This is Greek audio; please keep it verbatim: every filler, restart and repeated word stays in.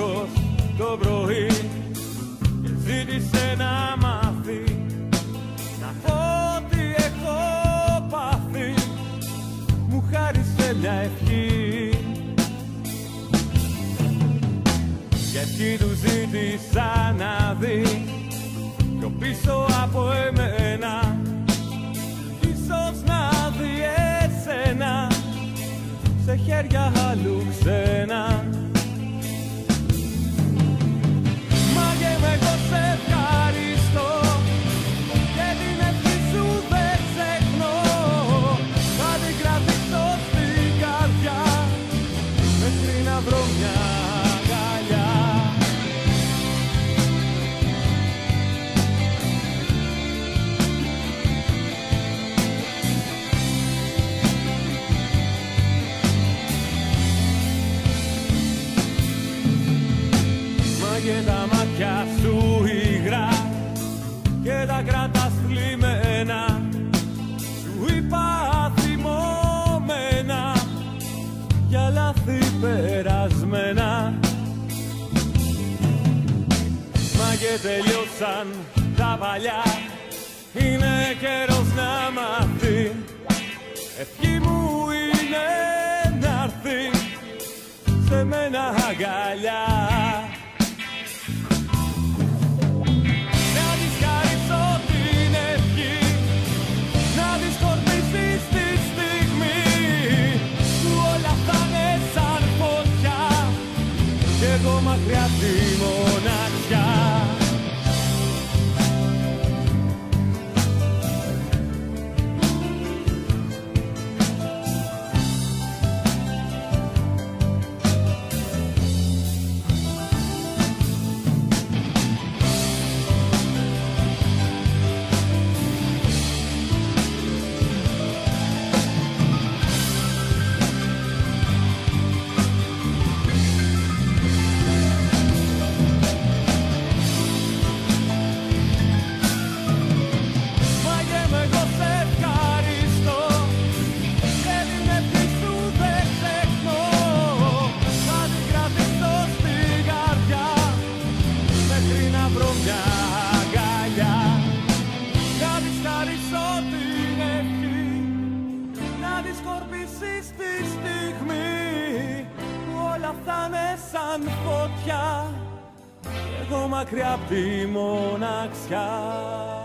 άγχος το πρωί και ζήτησε να μάθει, να πω τι έχω πάθει. Μου χάρισε μια ευχή και ευχή του ζήτησα να δει πιο πίσω από εμένα, ίσως να δει εσένα σε χέρια αλλού ξένα. Μα και με εγώ σε ευχαριστώ και την ευχή σου δεν ξεχνώ. Θα την κρατήσω στην καρδιά μέχρι να βρω μια αγκαλιά. Και τα μάτια σου υγρά και τα κρατάς θλιμμένα, σου είπα θυμωμένα για λάθη περασμένα. Μα και τελειώσαν τα παλιά, είναι καιρός να μάθει. Ευχή μου είναι να έρθει σε μένα αγκαλιά. Εγώ μακριά τη μοναξιά. Σαν φωτιά, εγώ μακριά απ' τη μοναξιά.